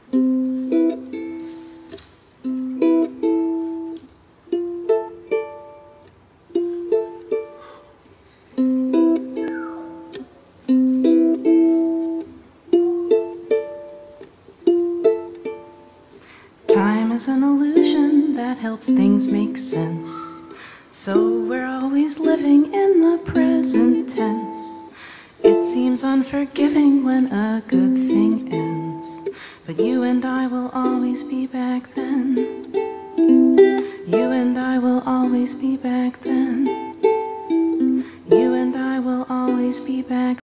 Time is an illusion that helps things make sense. So we're always living in the present tense. It seems unforgiving when a good thing ends, but you and I will always be back then. You and I will always be back then. You and I will always be back